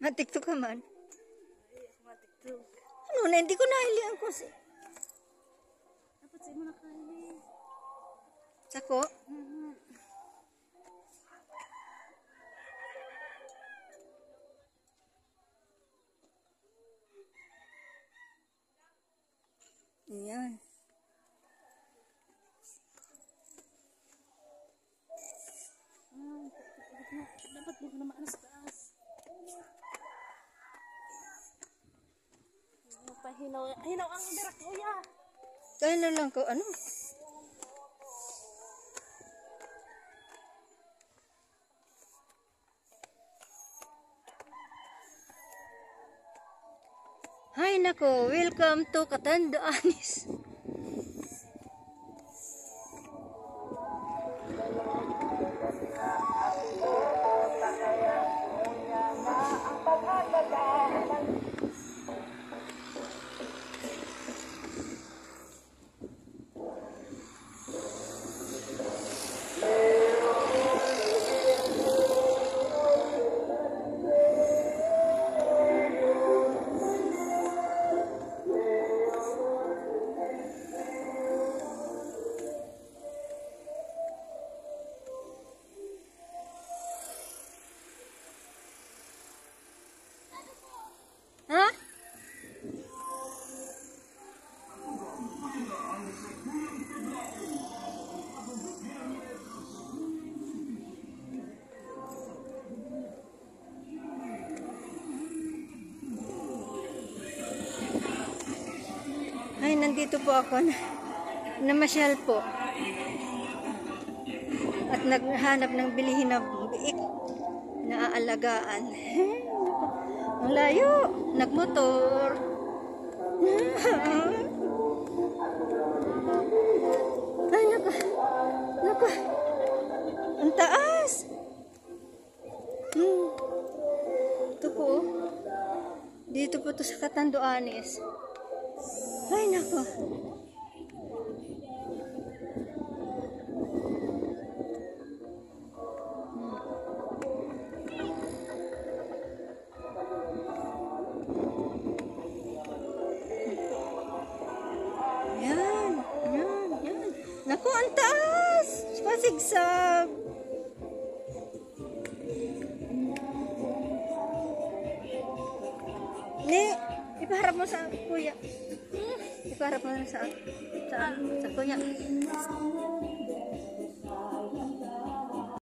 Matikto ka man. Ay, ako matikto. Ano na, hindi ko nahili ang kusi. Dapat sa'yo mo nakaili. Sako? Ayan. Dapat mo ka na maanas taas. Hinaw ang birak, kuya. Kaya na lang ko, ano? Hay nako, welcome to Catanduanes. Ha? Ay, nandito po ako na namasyal po. At naghanap ng bilihin na biik na aalagaan. Ang layo, nagmotor. Ay, naku. Naku. Ang taas. Ito po. Dito po to sa Catanduanes. Ay, naku. Yan. Yan. Yan. Naku, ang taas. Pasigsag. Ni, ipaharap mo sa kuya. Ipaharap mo sa kuya.